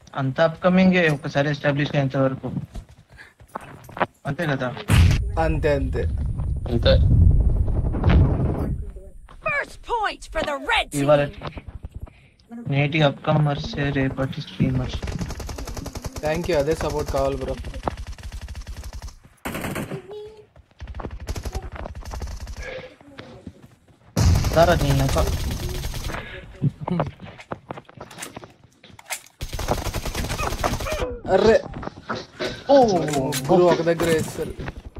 అంత అప్కమింగ్ ఒకసారి ఎస్టాబ్లిష్ అయ్యేంత వరకు అంతే కదా. అంతే అంతే అంతే. ఇవాళ నేటి అప్కమర్స్ రేపటి స్ట్రీమర్స్. థ్యాంక్ యూ, అదే సపోర్ట్ కావాలి బ్రో. సారా నేను అర్రే ఓ ముగ్గురు ఒక దగ్గర వేస్తారు.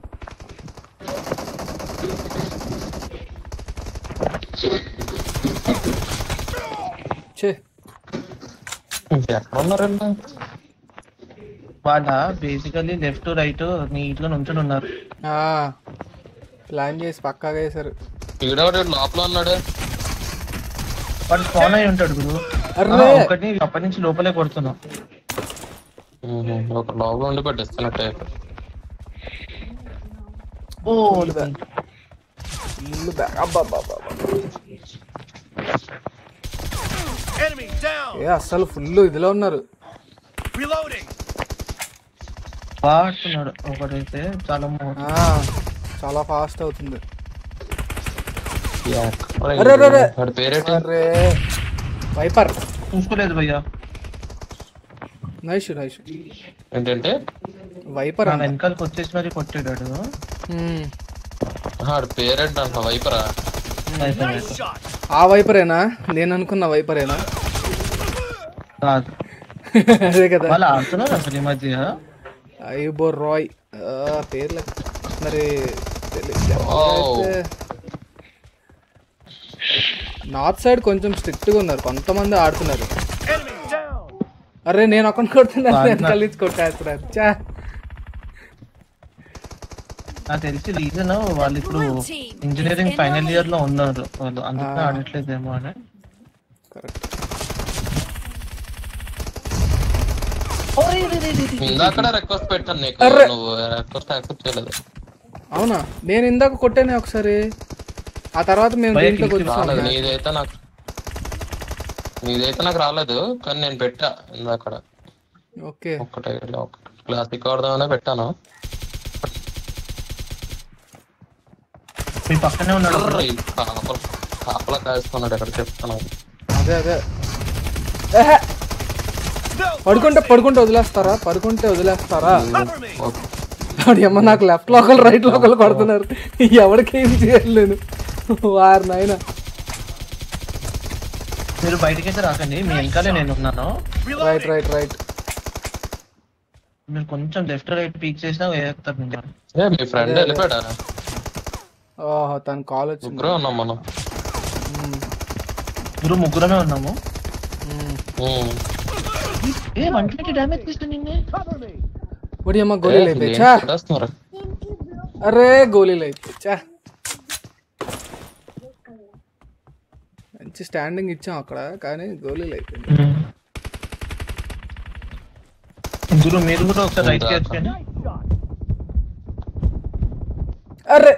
చే ఎక్కడ ఉన్నారండి? వాళ్ళ బేసికలీ లెఫ్ట్ రైట్ నీట్ గా నుంచొని ఉన్నారు. ప్లాన్ చేసి పక్కాగా వేసారు. ఈడవాడు లోపల ఉన్నాడు. వాడు స్పాన్ అయి ఉంటాడు గురు. అర్రే ఒకటి అప్పటి నుంచి లోపలే కొడుతున్నాం. ఒక లోపల ఉండి పట్టిస్తున్నట్టే. ఓ ఇల్లు బ్యాగ్. అబ్బా ఏ అస్సలు ఫుల్ ఇదిలో ఉన్నారు. పాడుతున్నాడు ఒకటైతే చాలా చాలా ఫాస్ట్ అవుతుంది. వాడి పేరేంటి? అరే వైపర్ చూసుకోలేదు భయ్యా. Nice nice. ఏంటంటే వైపర్ వెనకాలకి వచ్చేసి మరి కొట్టాడు. వాడి పేరేంటి అంట? వైపరా? ఆ వైపరేనా? నేను అనుకున్న వైపరేనా? కాదు అదే కదా. వాళ్ళు ఆడుతున్నారు అసలు ఈ మధ్య. ఐబో రాయ్ పేర్లు మరి నార్త్ సైడ్ కొంచెం స్ట్రిక్ట్ గా ఉన్నారు, కొంతమంది ఆడుతున్నారు. అరే నేను అకౌంట్ కొడుతున్నాను, కలిసి కొట్టేస్తున్నారు. చా నాకు తెలిసి రీజన్ వాళ్ళు ఇప్పుడు ఇంజనీరింగ్ ఫైనల్ ఇయర్ లో ఉన్నారు వాళ్ళు, అందుకే ఆడట్లేదేమో అని. కరెక్ట్. ఇందాక రిక్వెస్ట్ పెట్టాను నీకు, నువ్వు రిక్వెస్ట్ యాక్సెప్ట్ చేయలేదు. అవునా? నేను ఇందాక కొట్టాను ఒకసారి, ఆ తర్వాత మేము దీంట్లోకి వచ్చాము. నీదైతే నాకు రాలేదు, కానీ నేను పెట్టా ఇందాక. ఓకే ఒక్కటే క్లాసిక్ ఆడదామనే పెట్టాను. మీ పక్కనే ఉన్నాడు కాపలా కాస్తున్నాడు ఎక్కడ చెప్తాను. అదే అదే పడుకుంటే వదిలేస్తారా? అమ్మ నాకు లెఫ్ట్ లోకల్ రైట్ లోకల్ కొడుతున్నారు, ఎవరికి ఏం చేయలేను. వారు నాయన మీరు బయటకైతే రాకండి, మీ వెనకాలే నేను ఉన్నాను. Right right right. మీరు కొంచెం లెఫ్ట్ రైట్ పీక్ చేసినా వేస్తారు. మీ ఫ్రెండ్ వెళ్ళిపోయాడా? ఓహో తన కాల్ వచ్చింది. ముగ్గురు ఉన్నాం మనం. ముగ్గురమే ఉన్నాము. ఏ 120 డ్యామేజ్ చేస్తుంది నిన్నే. ఒడి అమ్మ గోళీలు అయితే చా. అరే గోళీలు అయితే చా. మంచి స్టాండింగ్ ఇచ్చాం అక్కడ, కానీ గోళీలు అయిపోయింది. గురు మీరు కూడా ఒకసారి రైట్ చేయండి. అరే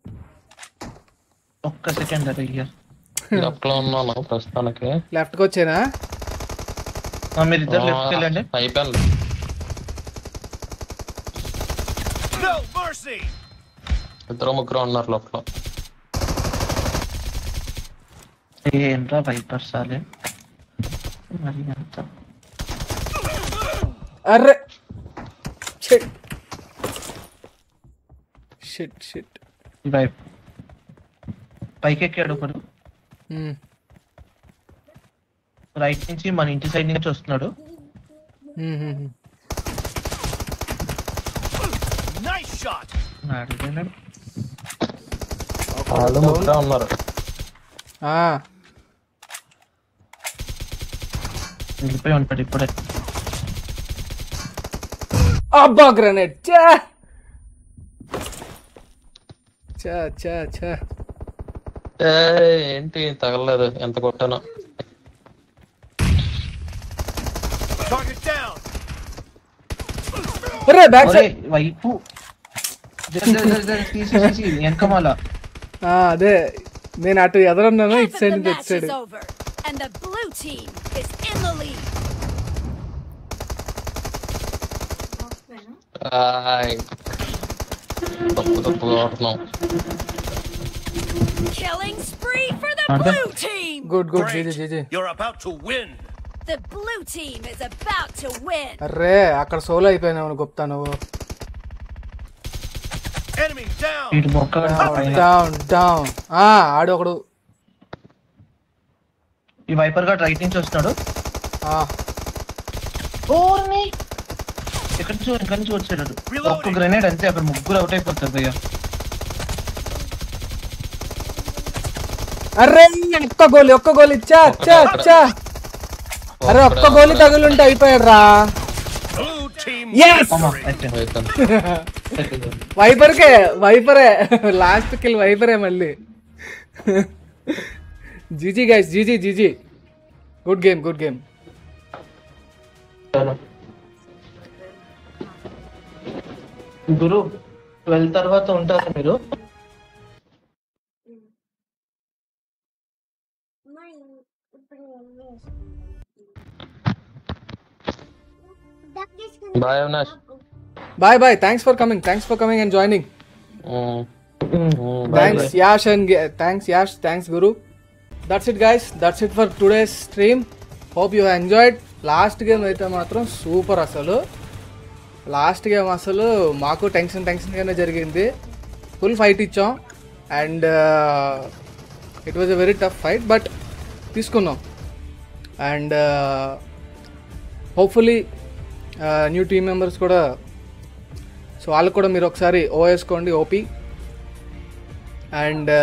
ఒక్క సెకండ్ అయ్యా. లెఫ్ట్ లో ఉన్నాను ప్రస్తుతానికి. లెఫ్ట్ కి వచ్చేనా? మీరు ఇద్దరు లెఫ్ట్ వెళ్ళండి. అయిపోయింది. ఇద్దరు ముగ్గురు ఉన్నారు లోపల. ఏంట్రా వైపర్ సాలే మరి అంత. అరే షిట్ షిట్ షిట్. పైకి ఎక్కాడు ఒకడు రైట్ నుంచి, మన ఇంటి సైడ్ నుంచి వస్తున్నాడు. వాళ్ళు ముగ్గురు ఉన్నారు. వెళ్ళిపోయి ఉంటాడు ఇప్పుడే. అబ్బా గ్రనేడ్ చా చా చా చా. ఏంటి తగలలేదు, ఎంత కొట్టాను. వైపు వెనకమాల. అదే నేను అటు ఎదురున్నాను, ఇటు సైడ్ నుంచి వచ్చాడు. తప్పు కొడుతున్నాం. Killing spree for the blue team. Good good GG GG. You're about to win. The blue team is about to win. అరే అక్కడ సోలో అయిపోయినావు గుప్తా నువ్వు. Enemy down. ఇటు మొక్క పైన. Down down. ఆడు ఒకడు. ఈ వైపర్ గా రైట్ నుంచి వస్తున్నాడు. ఓర్ని ఇక్కడ నుంచి వచ్చాడు. ఒక్క గ్రెనేడ్ అంతే, అక్కడ ముగ్గురు అవుట్ అయిపోతారు భయ్య. అరే ఒక్క గోలి చా చా చా. అరే ఒక్క గోలి తగులుంటే అయిపోయాడు రా. Blue team. వైపరే లాస్ట్ కిల్ వైపరే మళ్ళీ. GG guys, GG. Good game. గురు 12 తర్వాత ఉంటారా మీరు? Bye Avinash. Bye. Thanks for coming and joining. Thanks Yash, thanks Guru. That's it guys, that's it for today's stream. Hope you enjoyed. Last game అయితే మాత్రం super. Last game అసలు మాకు టెన్షన్గానే జరిగింది. ఫుల్ ఫైట్ ఇచ్చాం and it was a very tough fight, but తీసుకున్నాం. And hopefully new team members కూడా, so వాళ్ళకు కూడా మీరు ఒకసారి ఓవేసుకోండి OP. And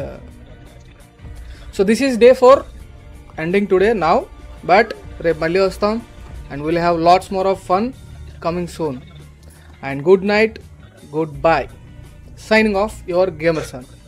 so this is day 4 ending today now, but రేపు మళ్ళీ వస్తాం and will have lots more of fun coming soon. And good night, good bye. Signing off your gamer sun.